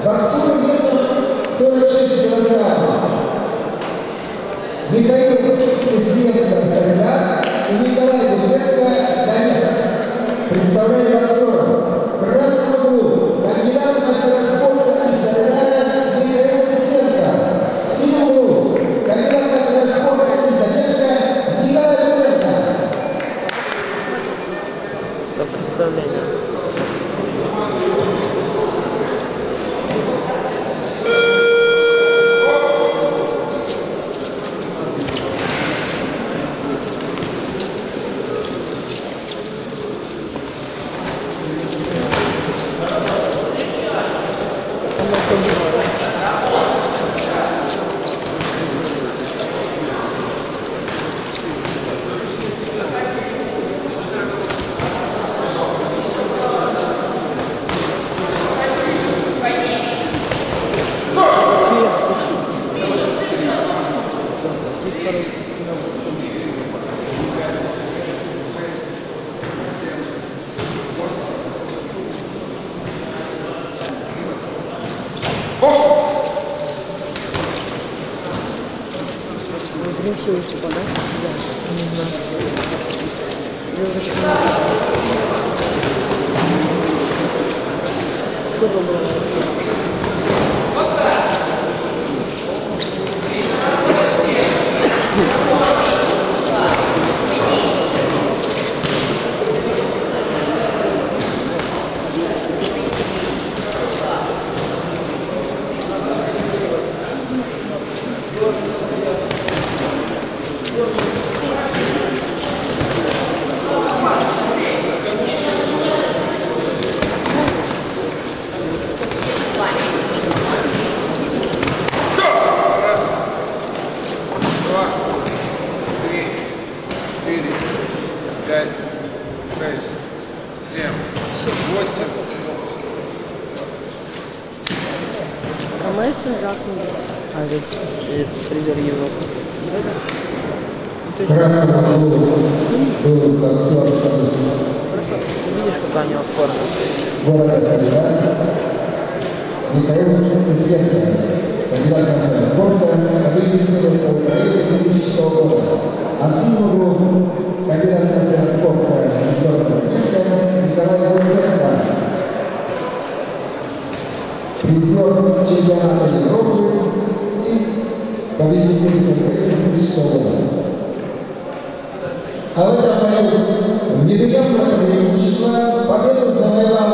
Боксер весом 46 килограммов. Михаил Кисленко, Солидар, и Николай Гуценко, Донецк. Представляю боксера. Красный угол. Кандидат в мастера спорта из Солидара Михаил Кисленко. Синий угол. Кандидат в мастера спорта из Донецка Николай Гуценко. Это представление. Интересуется, да? Да, не знаю. Все доброе. А Месси жахнул. А ведь призер Европы. Красный угол. Был боксер. Хорошо. Ты видишь, какая у него форма? Города Солидар. Михаил Кисленко. Кандидат в мастера спорта. Победитель Украины 2006 года. А в синем углу кандидат в мастера спорта Николай Гуценко. Призер чемпионата Европы и победитель Украины 2006 года. А в этом бою в недоемное преимущество победу завоевал